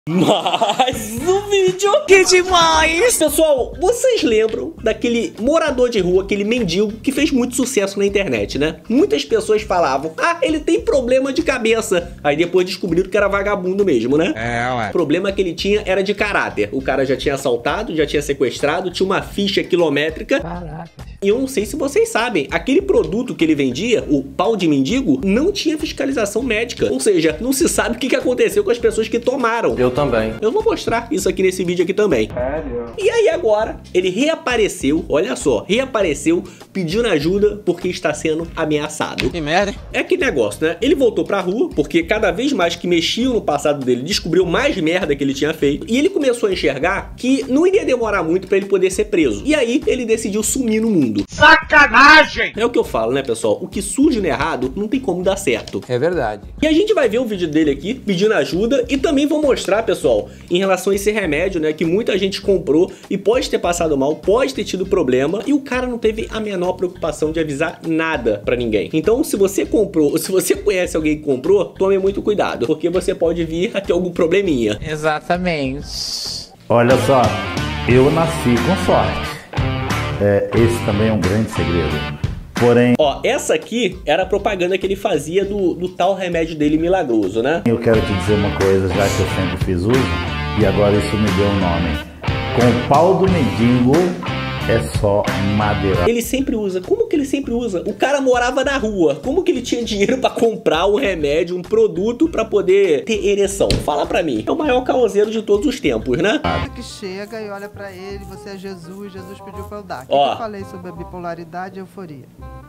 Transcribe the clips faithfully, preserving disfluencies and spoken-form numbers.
Mais um vídeo, que demais! Pessoal, vocês lembram daquele morador de rua, aquele mendigo que fez muito sucesso na internet, né? Muitas pessoas falavam, ah, ele tem problema de cabeça. Aí depois descobriram que era vagabundo mesmo, né? É, ué. O problema que ele tinha era de caráter. O cara já tinha assaltado, já tinha sequestrado, tinha uma ficha quilométrica. Caraca. E eu não sei se vocês sabem, aquele produto que ele vendia, o pau de mendigo, não tinha fiscalização médica. Ou seja, não se sabe o que aconteceu com as pessoas que tomaram. Eu também. Eu vou mostrar isso aqui nesse vídeo aqui também. Sério? E aí agora, ele reapareceu, olha só, reapareceu pedindo ajuda porque está sendo ameaçado. Que merda, hein? É aquele negócio, né? Ele voltou pra rua porque cada vez mais que mexiam no passado dele, descobriu mais merda que ele tinha feito. E ele começou a enxergar que não iria demorar muito pra ele poder ser preso. E aí, ele decidiu sumir no mundo. Sacanagem! É o que eu falo, né, pessoal? O que surge no errado não tem como dar certo. É verdade. E a gente vai ver o vídeo dele aqui pedindo ajuda e também vou mostrar, pessoal, em relação a esse remédio, né, que muita gente comprou e pode ter passado mal, pode ter tido problema e o cara não teve a menor preocupação de avisar nada pra ninguém. Então, se você comprou, ou se você conhece alguém que comprou, tome muito cuidado, porque você pode vir a ter algum probleminha. Exatamente. Olha só, eu nasci com sorte. É, esse também é um grande segredo. Porém, Ó, essa aqui era a propaganda que ele fazia do, do tal remédio dele milagroso, né? eu quero te dizer uma coisa, já que eu sempre fiz uso, e agora isso me deu um nome. Com o pau do mendigo é só madeira. Ele sempre usa. Como que ele sempre usa? O cara morava na rua. Como que ele tinha dinheiro pra comprar um remédio, um produto pra poder ter ereção? Fala pra mim. É o maior caoseiro de todos os tempos, né? Que chega e olha pra ele, você é Jesus, Jesus pediu pra eu dar. O que Ó. eu falei sobre a bipolaridade e euforia?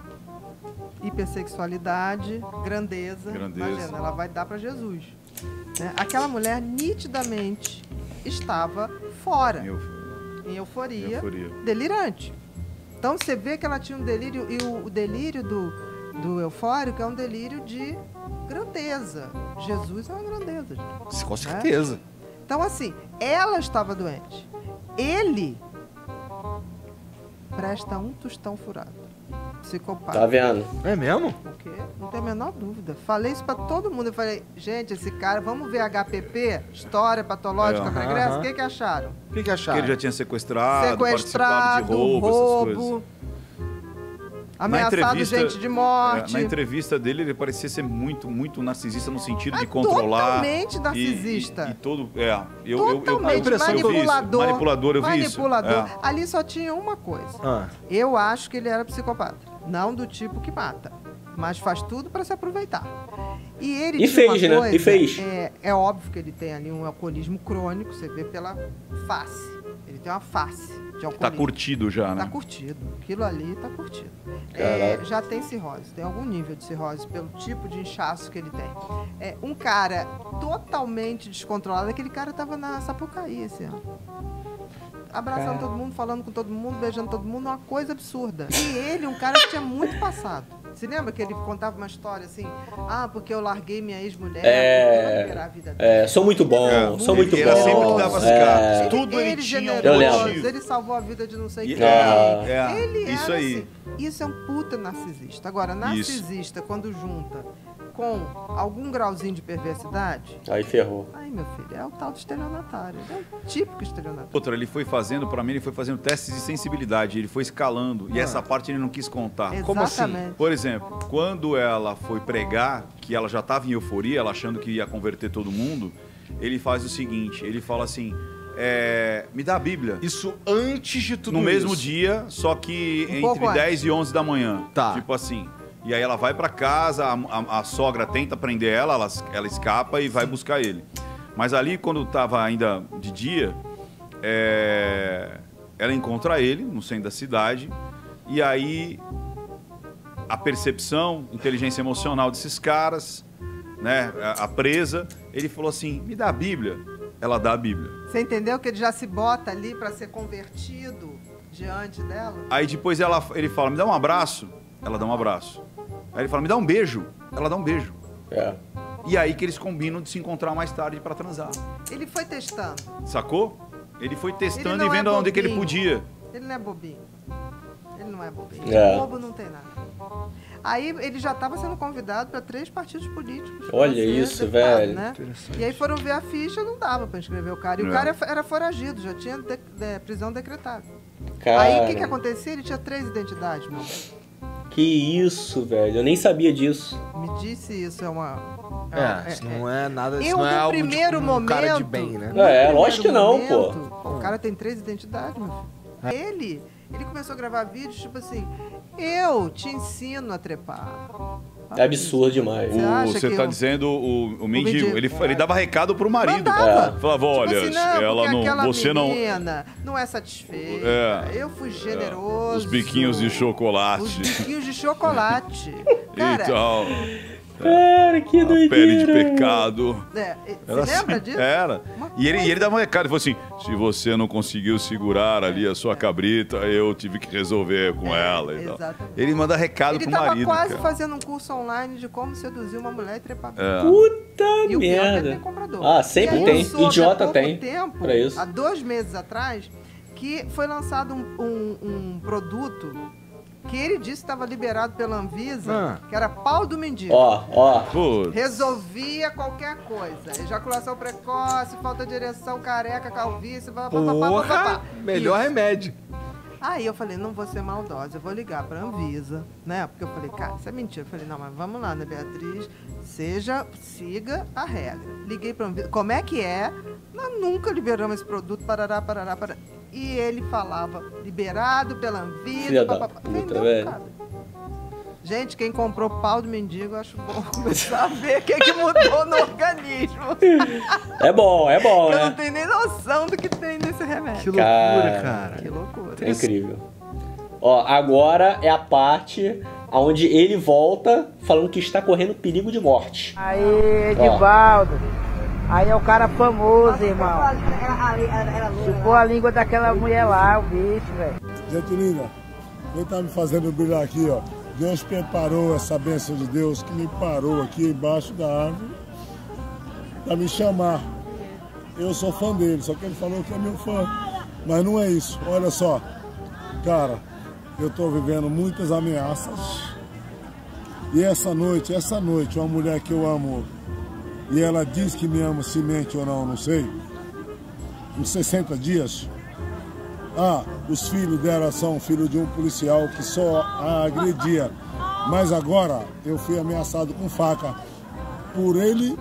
Hipersexualidade, grandeza. Grandeza. Imagina, ela vai dar pra Jesus. Né? Aquela mulher nitidamente estava fora, Eu, em euforia, euforia. delirante. Então você vê que ela tinha um delírio, e o, o delírio do, do eufórico é um delírio de grandeza. Jesus é uma grandeza, gente. Com certeza. Então, assim, ela estava doente. Ele presta um tostão furado. Psicopata. Tá vendo? É mesmo? O quê? Não tem a menor dúvida. Falei isso pra todo mundo. Eu falei, gente, esse cara, vamos ver H P P, História Patológica É. Pregressa? O Aham. que que acharam? O que que Que acharam? ele já tinha sequestrado, participado Sequestrado, de roubo, essas coisas. roubo, ameaçado gente de morte. é, na entrevista dele, ele parecia ser muito, muito narcisista no sentido Ah, de controlar. totalmente narcisista. E, e, e todo. É, eu, eu, eu, Totalmente eu, eu vi isso. manipulador. Manipulador, eu vi isso. Manipulador. É. Ali só tinha uma coisa. Ah. Eu acho que ele era psicopata. Não do tipo que mata, mas faz tudo para se aproveitar. E ele E tinha fez, uma né? coisa, E fez. É, é óbvio que ele tem ali um alcoolismo crônico, você vê pela face. Ele tem uma face de alcoolismo. Tá curtido já, né? Tá curtido. Aquilo ali tá curtido. É, Caraca. já tem cirrose, tem algum nível de cirrose pelo tipo de inchaço que ele tem. É, um cara totalmente descontrolado, aquele cara tava na Sapucaí esse ano. Abraçando todo mundo, falando com todo mundo, beijando todo mundo, uma coisa absurda. E ele, um cara que tinha muito passado. Você lembra que ele contava uma história assim? Ah, porque eu larguei minha ex-mulher, É, porque eu não liberar a vida dele. É, sou muito bom, É, sou muito ele bom. era sempre que dava as É. cartas. Tudo ele, ele tinha um Eu lembro. generoso, ele salvou a vida de não sei E- quem. Ah. É, Ele isso era aí. assim. Isso é um puta narcisista. Agora, narcisista, quando junta com algum grauzinho de perversidade, Aí ferrou. aí, meu filho, é o tal do estelionatário. É o típico estelionatário. Outra, ele foi fazendo, pra mim, ele foi fazendo testes de sensibilidade, ele foi escalando, e essa parte ele não quis contar. Como assim? Exatamente. Por exemplo, quando ela foi pregar, que ela já estava em euforia, ela achando que ia converter todo mundo, ele faz o seguinte, ele fala assim, é, me dá a Bíblia. Isso antes de tudo No mesmo isso. dia, só que Um pouco entre antes. dez e onze da manhã. Tá. Tipo assim. E aí ela vai pra casa, a, a- a sogra tenta prender ela, ela, ela escapa e vai buscar ele. Mas ali, quando tava ainda de dia, é, ela encontra ele no centro da cidade. E aí, a percepção, inteligência emocional desses caras, né, a, a presa, ele falou assim, me dá a Bíblia. Ela dá a Bíblia. Você entendeu que ele já se bota ali pra ser convertido diante dela? Aí depois ela, ele fala, me dá um abraço. Ela dá um abraço. Aí ele fala, me dá um beijo. Ela dá um beijo. É. E aí que eles combinam de se encontrar mais tarde pra transar. Ele foi testando. Sacou? Ele foi Ele testando não e vendo é onde que ele bobinho. podia. Ele não é bobinho. Ele não é bobinho. É. Bobo não tem nada. Aí ele já estava sendo convidado para três partidos políticos. Olha ser isso, deputado, velho. né? E aí foram ver a ficha, não dava para inscrever o cara. E É. o cara era foragido, já tinha de, de, prisão decretada. Cara, Aí o que, que acontecia? Ele tinha três identidades, meu. que isso, velho. Eu nem sabia disso. Me disse isso, é uma... É, isso não é nada, isso Eu, não é no algo de primeiro um momento, cara de bem, né? no É, primeiro lógico que não, momento, pô. O cara tem três identidades, meu filho. Ele, ele começou a gravar vídeos, tipo assim, eu te ensino a trepar. É absurdo demais. Você acha Você que tá eu- dizendo o, o mendigo, mendigo. ele, ele dava recado pro marido. Mandava. Falava, Tipo olha, assim, não, ela porque não. aquela Você não. menina não é satisfeita. É. Eu fui generoso. Os biquinhos de Os chocolate. biquinhos de chocolate. Cara, E tal. Cara, que A doideira. pele de pecado. é, Era você lembra assim, disso? Era. Uma E ele, coisa. e ele dava um recado, ele falou assim: se você não conseguiu segurar ali a sua cabrita, eu tive que resolver com É, ela e tal. exatamente. Ele manda recado Ele pro tava marido. quase cara. fazendo um curso online de como seduzir uma mulher e trepar. É. Puta E o pior é que merda. tem comprador. Ah, sempre E aí tem. eu soube há Idiota pouco tem tempo, pra isso. há dois meses atrás, que foi lançado um, um- um produto que ele disse que estava liberado pela Anvisa, Ah. que era pau do mendigo. Ó, ó. Putz. Resolvia qualquer coisa. Ejaculação precoce, falta de ereção, careca, calvície, pá, pá, pá, pá, pá, Porra, pá. melhor Isso. remédio. Aí eu falei, não vou ser maldosa, eu vou ligar pra Anvisa, né? Porque eu falei, cara, isso é mentira. Eu falei, não, mas vamos lá, né, Beatriz? Seja, siga a regra. Liguei pra Anvisa, como é que é? Nós nunca liberamos esse produto, parará, parará, parará. E ele falava, liberado pela Anvisa, Filha pá, da pá, pá. puta, Vendeu, velho. cara. Gente, quem comprou pau do mendigo, eu acho bom começar a ver o que, que mudou no organismo. É bom, é bom, Eu não né? tenho nem noção do que tem nesse remédio. Que loucura, Cara. cara. Que loucura. É incrível. Ó, agora é a parte onde ele volta falando que está correndo perigo de morte. Aí, Edivaldo. Aí é o cara famoso, irmão. Chupou a língua daquela mulher lá, o bicho, velho. Gente linda, quem tá me fazendo brilhar aqui, ó. Deus preparou essa bênção de Deus que me parou aqui embaixo da árvore para me chamar. Eu sou fã dele, só que ele falou que é meu fã. Mas não é isso. Olha só, cara, eu tô vivendo muitas ameaças. E essa noite, essa noite, uma mulher que eu amo, e ela diz que me ama, se mente ou não, não sei. Em sessenta dias. Ah, os filhos dela são filhos de um policial que só a agredia. Mas agora eu fui ameaçado com faca por ele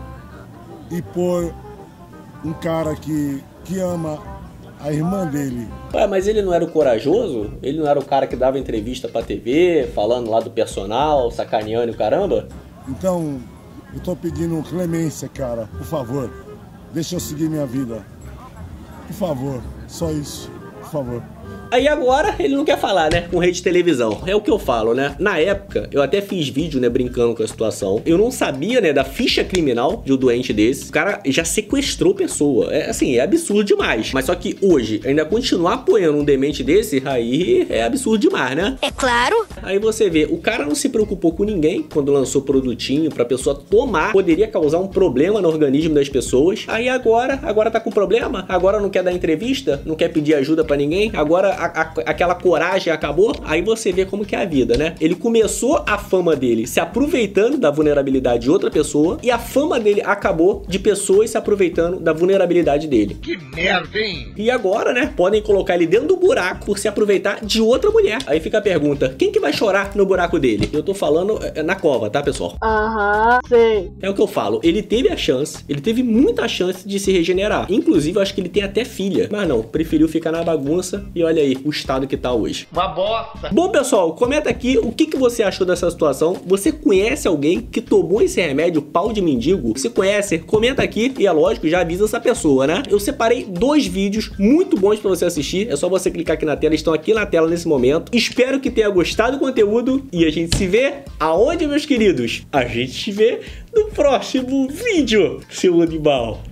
e por um cara que, que ama a irmã dele. Ué, mas ele não era o corajoso? Ele não era o cara que dava entrevista pra T V, falando lá do personal, sacaneando e o caramba? Então, eu tô pedindo clemência, cara, por favor. Deixa eu seguir minha vida. Por favor, só isso. Por favor. Aí agora ele não quer falar, né, com rede de televisão. É o que eu falo, né? Na época, eu até fiz vídeo, né, brincando com a situação. Eu não sabia, né, da ficha criminal de um doente desse. O cara já sequestrou pessoa. É assim, é absurdo demais. Mas só que hoje, ainda continuar apoiando um demente desse, aí é absurdo demais, né? É claro. Aí você vê, o cara não se preocupou com ninguém quando lançou produtinho pra pessoa tomar. Poderia causar um problema no organismo das pessoas. Aí agora, agora tá com problema? Agora não quer dar entrevista? Não quer pedir ajuda pra ninguém? Agora a, a, aquela coragem acabou? Aí você vê como que é a vida, né? Ele começou a fama dele se aproveitando da vulnerabilidade de outra pessoa e a fama dele acabou de pessoas se aproveitando da vulnerabilidade dele. Que merda, hein? E agora, né, podem colocar ele dentro do buraco por se aproveitar de outra mulher. Aí fica a pergunta, quem que vai chorar no buraco dele? Eu tô falando é, na cova, tá, pessoal? Aham, sei. É o que eu falo, ele teve a chance, ele teve muita chance de se regenerar. Inclusive, eu acho que ele tem até filha. Mas não, preferiu ficar na bagunça e olha aí o estado que tá hoje. Uma bosta. Bom, pessoal, comenta aqui o que, que você achou dessa situação. Você conhece alguém que tomou esse remédio pau de mendigo? Se conhece, comenta aqui e é lógico, já avisa essa pessoa, né? Eu separei dois vídeos muito bons pra você assistir. É só você clicar aqui na tela, estão aqui na tela nesse momento. Espero que tenha gostado do conteúdo e a gente se vê aonde, meus queridos? A gente se vê no próximo vídeo, seu animal.